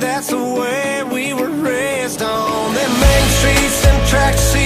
that's the way we were raised on them main streets and track